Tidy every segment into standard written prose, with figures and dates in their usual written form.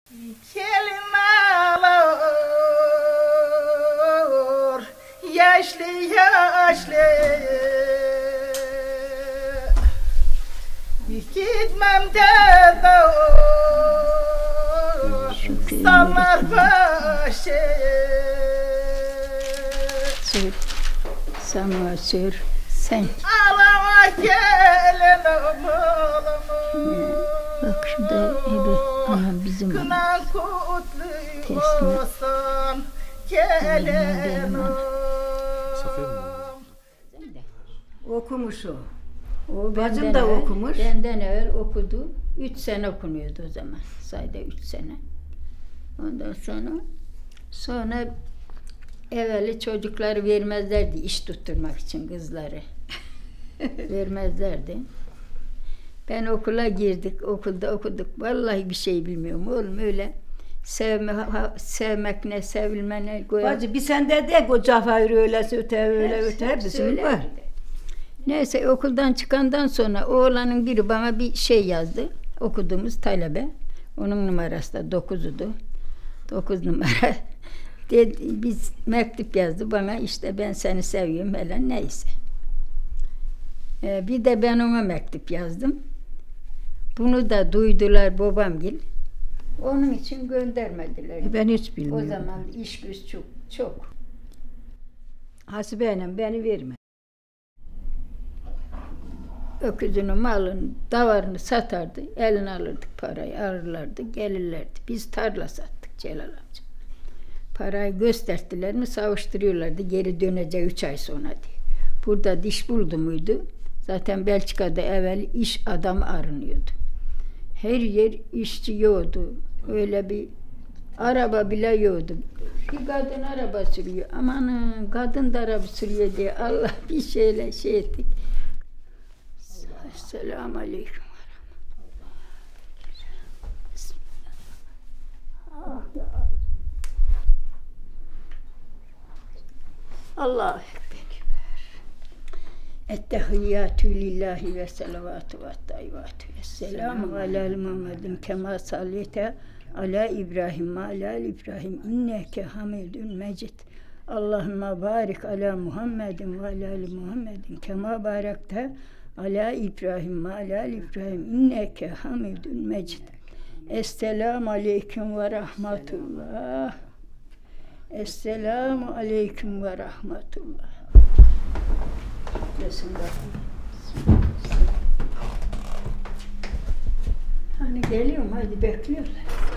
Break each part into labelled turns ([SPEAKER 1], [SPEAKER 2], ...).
[SPEAKER 1] Kelin ağlar, yaşlı yaşlı. Gitmem derdim, sallar başı.
[SPEAKER 2] Sür, sana sür, sen.
[SPEAKER 1] Ağlama gelin oğlum.
[SPEAKER 2] Bak şurada evi, ana bizim ana.
[SPEAKER 1] Kınan kutlu olsun, gelin oğlum.
[SPEAKER 3] Okumuş o.
[SPEAKER 2] O
[SPEAKER 3] Bacım da okumuş.
[SPEAKER 2] Benden evvel okudu. 3 sene okunuyordu o zaman. Sayda 3 sene. Ondan sonra evveli çocukları vermezlerdi iş tutturmak için kızları. Vermezlerdi. Ben okula girdik, okulda okuduk. Vallahi bir şey bilmiyorum oğlum öyle. Sevmek ne, sevilme ne.
[SPEAKER 3] Bacı bir sende de o Cafer öyle öte hepsinin var.
[SPEAKER 2] Neyse okuldan çıkandan sonra oğlanın biri bana bir şey yazdı. Okuduğumuz talebe. Onun numarası da 9'udu. 9 numara. Dedi, biz mektup yazdı bana işte ben seni seviyorum hele neyse. Bir de ben ona mektup yazdım. Bunu da duydular babamgil. Onun için göndermediler.
[SPEAKER 3] Ben hiç bilmiyorum.
[SPEAKER 2] O zaman iş güç çok.
[SPEAKER 3] Hasibeyle beni verme.
[SPEAKER 2] Öküzünü, malını, davarını satardı. Eline alırdık parayı, alırlardı, gelirlerdi. Biz tarla sattık Celal amca. Parayı gösterdiler mi savuşturuyorlardı. Geri döneceği 3 ay sonra diye. Burada diş buldu muydu? Zaten Belçika'da evvel iş adamı aranıyordu. Her yer işçi yoktu. Öyle bir araba bile yoktu. Bir kadın araba sürüyor. Amanın kadın da araba sürüyor diye Allah bir şeyle şey ettik. Selamun aleyküm. Allahu ekber. Ettehiyyatü lillahi ve selavatü ve tayyibatü. Esselamu ala Muhammedin kema sallite ala İbrahim ve ala İbrahim inneke hamidun mecid. Allahümme barik ala Muhammedin ve ala Muhammedin kema barakte ala İbrahim ve ala İbrahim inneke hamidun mecid. Esselamu aleyküm ve rahmetullah. Esselamu aleyküm ve rahmetullah. Hani geliyorum hadi bekliyorlar.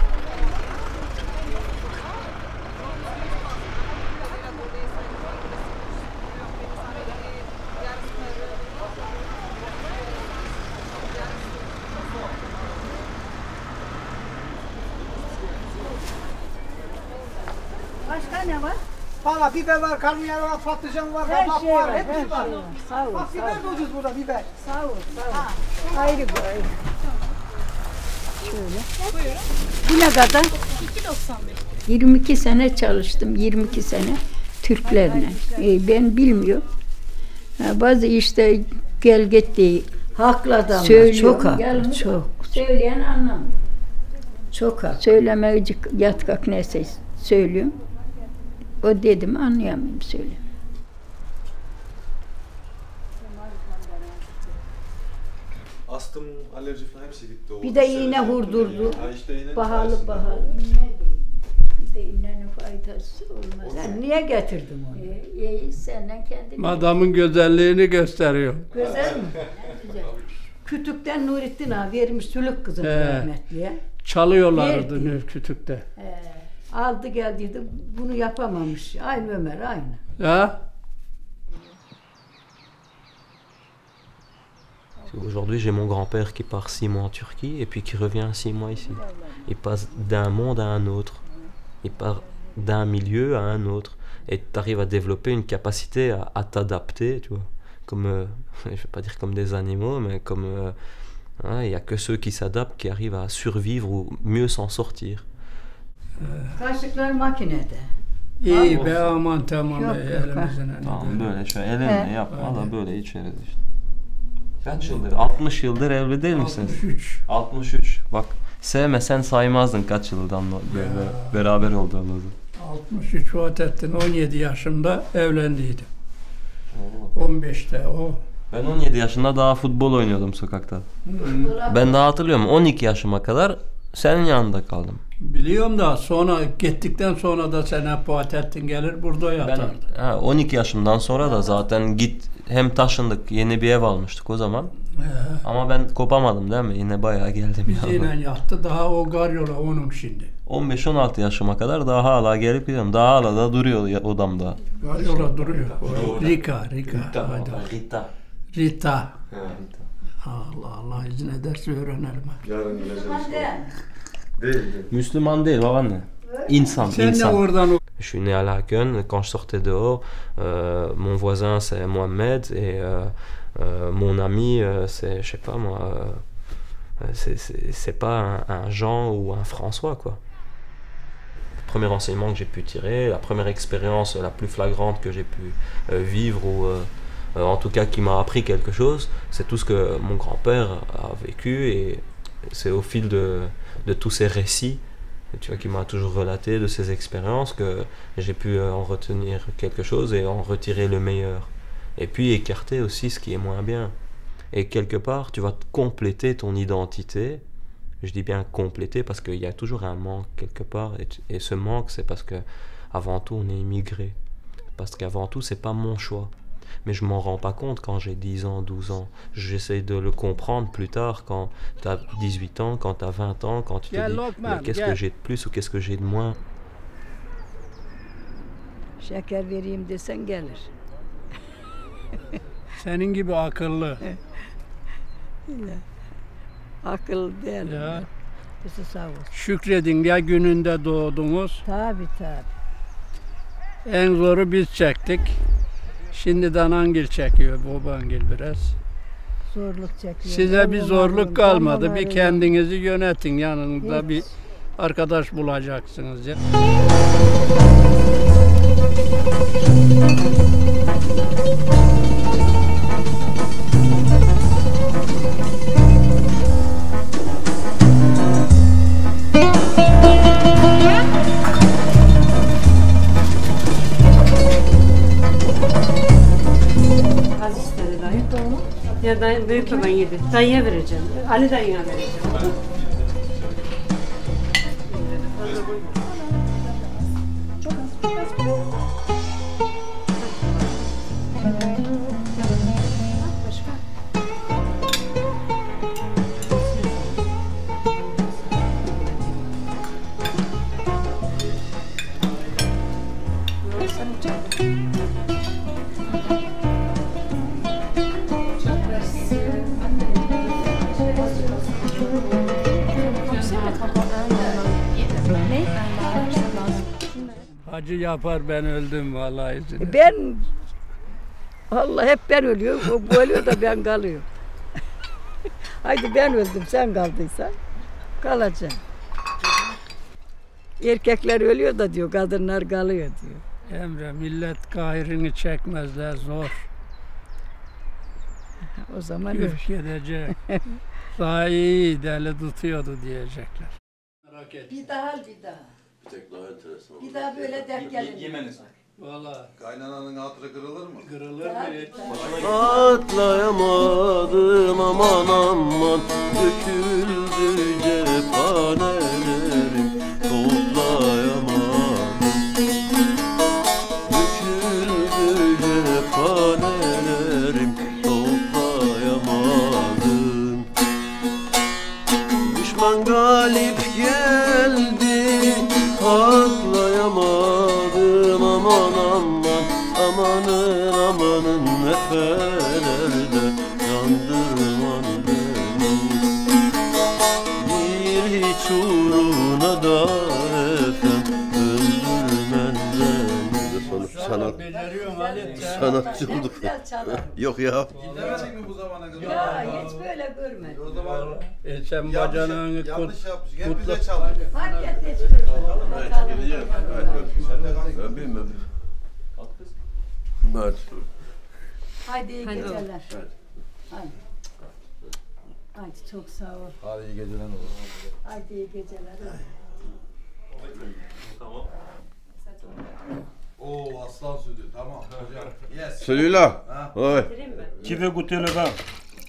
[SPEAKER 3] Başka ne var?
[SPEAKER 1] Valla biber var, karnıyarık var, patlıcan var,
[SPEAKER 3] Her
[SPEAKER 1] kabak
[SPEAKER 3] şey
[SPEAKER 1] var,
[SPEAKER 3] var,
[SPEAKER 1] hepsi
[SPEAKER 3] her
[SPEAKER 1] var.
[SPEAKER 3] şey var. Sağ ol,
[SPEAKER 1] Bak
[SPEAKER 3] sağ ol.
[SPEAKER 1] biber de ucuz burada, biber.
[SPEAKER 3] Sağ ol, sağ ol. Ayrı bu, ayrı. Şöyle. Buyurun. Bu ne kadar?
[SPEAKER 2] 2.95. 22 sene çalıştım, 22 sene Türklerle. Ben bilmiyorum. Bazı işte gel git diye
[SPEAKER 3] Haklı adamlar,
[SPEAKER 2] söylüyorum.
[SPEAKER 3] çok haklı,
[SPEAKER 2] Yalnız
[SPEAKER 3] çok.
[SPEAKER 2] söyleyen anlamıyor.
[SPEAKER 3] Çok haklı.
[SPEAKER 2] Söylemeyecek yatkak neyse söylüyorum. O dedim anlayamıyorum söylüyorum.
[SPEAKER 4] Astım, alerji falan hepsi gitti. O
[SPEAKER 3] Bir de
[SPEAKER 4] sene
[SPEAKER 3] iğne vurdurdu.
[SPEAKER 4] Ha işte iğnenin
[SPEAKER 3] Pahalı
[SPEAKER 4] sayesinde.
[SPEAKER 3] pahalı.
[SPEAKER 2] Bir de iğnenin faydası olmaz.
[SPEAKER 3] Sen niye getirdin onu?
[SPEAKER 2] İyi senden kendin.
[SPEAKER 5] Adamın güzelliğini gösteriyor.
[SPEAKER 3] Güzel mi? Kütükten Nurettin abi vermiş Sülük kızım rahmetliye.
[SPEAKER 5] Çalıyorlardı
[SPEAKER 3] Verdi.
[SPEAKER 5] Nürkütük'te.
[SPEAKER 3] Aldı geldiydi bunu yapamamış. Aynı Ömer aynı.
[SPEAKER 5] Ya?
[SPEAKER 6] Aujourd'hui, j'ai mon grand-père qui part 6 mois en Turquie et puis qui revient 6 mois ici. Il passe d'un monde à un autre. Il part d'un milieu à un autre. Et tu arrives à développer une capacité à t'adapter, tu vois. Comme, je ne vais pas dire comme des animaux, mais comme... il n'y a que ceux qui s'adaptent qui arrivent à survivre ou mieux s'en sortir.
[SPEAKER 3] Kaşıklar makinede.
[SPEAKER 5] İyi be aman tamam
[SPEAKER 3] Yok,
[SPEAKER 5] be
[SPEAKER 3] yok,
[SPEAKER 5] elimizden.
[SPEAKER 6] Tamam böyle şöyle elinle yapma da böyle içeriz işte. Kaç yıldır? 60 yıldır evli değil misiniz?
[SPEAKER 5] 63.
[SPEAKER 6] 63. Bak Sevmesen saymazdın kaç yıldan böyle beraber olduğunuzu.
[SPEAKER 5] 63 Vahdettin 17 yaşımda evlendiydim. 15'te o.
[SPEAKER 6] Ben 17 yaşında daha futbol oynuyordum sokakta. Ben daha hatırlıyorum 12 yaşıma kadar senin yanında kaldım.
[SPEAKER 5] Biliyorum da sonra gittikten sonra da sen hep Vahdettin gelir burada yatardı.
[SPEAKER 6] 12 yaşımdan sonra da zaten hem taşındık, yeni bir ev almıştık o zaman. Ama ben kopamadım değil mi? Yine bayağı geldim.
[SPEAKER 5] Bizimle yattı. Daha o garyola onun şimdi.
[SPEAKER 6] 15-16 yaşıma kadar daha hala gelip gidiyorum. Daha hala da duruyor odamda.
[SPEAKER 5] Garyola duruyor. Rita. Rita. Allah Allah izin ederse öğrenelim.
[SPEAKER 4] Yarın geleceğiz. Değil.
[SPEAKER 6] Müslüman değil babaanne. İnsan.
[SPEAKER 5] Sen de oradan
[SPEAKER 6] Je suis né à Laken. Quand je sortais dehors, mon voisin c'est Mohamed et mon ami c'est, je sais pas moi, c'est pas un Jean ou un François quoi. Le premier enseignement que j'ai pu tirer, la première expérience la plus flagrante que j'ai pu vivre ou en tout cas qui m'a appris quelque chose, c'est tout ce que mon grand-père a vécu et c'est au fil de tous ces récits, tu vois, qui m'a toujours relaté de ces expériences que j'ai pu en retenir quelque chose et en retirer le meilleur. Et puis écarter aussi ce qui est moins bien. Et quelque part, tu vas compléter ton identité. Je dis bien compléter parce qu'il y a toujours un manque quelque part. Et ce manque, c'est parce que avant tout, on est immigré. Parce qu'avant tout, c'est pas mon choix. Mais je m'en rends pas compte quand j'ai 10 ans, 12 ans. J'essaie de le comprendre plus tard quand tu as 18 ans, quand tu as 20 ans, quand tu te dis mais qu'est-ce que j'ai de plus ou qu'est-ce que j'ai de moins.
[SPEAKER 2] Şeker vereyim desen gelir.
[SPEAKER 5] senin gibi akıllı.
[SPEAKER 2] Akıl değil.
[SPEAKER 5] Ya.
[SPEAKER 2] Bizi sağ olsun.
[SPEAKER 5] Şükredin ya gününde doğdunuz.
[SPEAKER 2] Tabii.
[SPEAKER 5] En zoru biz çektik. Şimdi anangil çekiyor, babangil biraz.
[SPEAKER 2] Zorluk çekiyor.
[SPEAKER 5] Size bir zorluk kalmadı. Bir kendinizi yönetin. Yanınızda bir arkadaş bulacaksınız ya.
[SPEAKER 7] Az istedi dayı. Ya dayı, büyük baban yedi. Dayıya vereceğim. Ali dayıya vereceğim.
[SPEAKER 5] Hacı yapar ben öldüm vallahi izin.
[SPEAKER 2] Ben Allah hep ben ölüyorum. O ölüyor da ben kalıyorum. Haydi ben öldüm sen kaldıysan kalacaksın. Erkekler ölüyor da diyor, kadınlar kalıyor diyor.
[SPEAKER 5] Emre millet kahirini çekmezler zor.
[SPEAKER 2] O zaman
[SPEAKER 5] Üf gidecek. Daha iyi deli tutuyordu diyecekler. Merak et.
[SPEAKER 2] Bir daha. Bir daha böyle denk gelin.
[SPEAKER 5] Valla
[SPEAKER 4] Kaynananın hatırı kırılır mı?
[SPEAKER 5] kırılır mı hiç?
[SPEAKER 6] Atlayamadım aman aman, döküldü cephanelerim, toplayamadım. Döküldü cephanelerim, toplayamadım. Düşman galip geldi, atlayamadım aman aman, amanın amanın nefelerde yandırman beni. Bir hiç uğruna da efem öldürmen beni.
[SPEAKER 5] Sanat beceriyorsun Halit sen.
[SPEAKER 8] Sanatçı olduk. Yok ya.
[SPEAKER 4] Gidemedik mi bu zamana kadar?
[SPEAKER 2] Ya hiç böyle görmedim.
[SPEAKER 4] O zaman
[SPEAKER 5] Sen bacanağını
[SPEAKER 4] yanlış yapmış. Gel
[SPEAKER 5] kutla.
[SPEAKER 4] bize çalıyor.
[SPEAKER 2] Fark et hiç böyle.
[SPEAKER 8] Gideceğim. Ben bilmem. Hadi.
[SPEAKER 2] Haydi iyi geceler.
[SPEAKER 3] Haydi çok sağ ol.
[SPEAKER 8] Hadi iyi geceler olur.
[SPEAKER 3] Haydi iyi geceler.
[SPEAKER 9] Oo aslan sütü tamam hocam. Yes.
[SPEAKER 8] Celui-là. Ouais.
[SPEAKER 7] Getireyim mi?
[SPEAKER 10] Qui veut goûter le vin?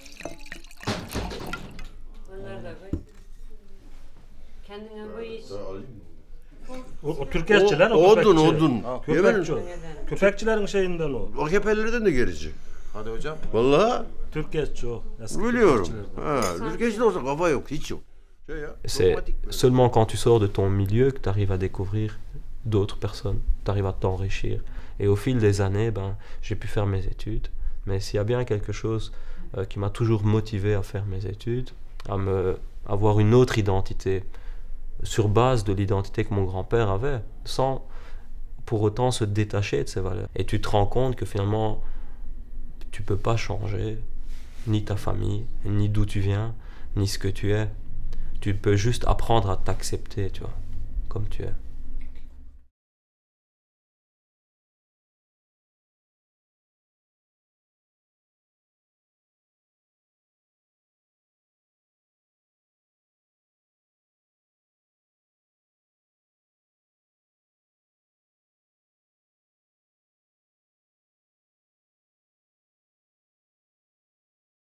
[SPEAKER 7] Onları da koy. Kendine koy iç.
[SPEAKER 10] O Türkeşçiler, o
[SPEAKER 8] Odun,
[SPEAKER 10] köpekçi.
[SPEAKER 8] odun.
[SPEAKER 10] Ha,
[SPEAKER 8] Yemin
[SPEAKER 10] köpekçi o.
[SPEAKER 7] Neden?
[SPEAKER 10] Köpekçilerin şeyinden o.
[SPEAKER 8] AKP'lilerden de gerici.
[SPEAKER 9] Hadi hocam.
[SPEAKER 8] Vallahi
[SPEAKER 10] Türkeşçi o. Eski
[SPEAKER 8] biliyorum.
[SPEAKER 10] Türkçilerden.
[SPEAKER 8] Ha, Türkiye'de olsa kafa yok, hiç yok. Şey ya,
[SPEAKER 6] C'est
[SPEAKER 8] dogmatik böyle.
[SPEAKER 6] seulement quand tu sors de ton milieu que tu arrives à découvrir d'autres personnes, tu arrives à t'enrichir. Et au fil des années, ben, j'ai pu faire mes études. Mais s'il y a bien quelque chose qui m'a toujours motivé à faire mes études, avoir une autre identité, sur base de l'identité que mon grand-père avait, sans pour autant se détacher de ses valeurs. Et tu te rends compte que finalement, tu peux pas changer ni ta famille, ni d'où tu viens, ni ce que tu es. Tu peux juste apprendre à t'accepter, tu vois, comme tu es.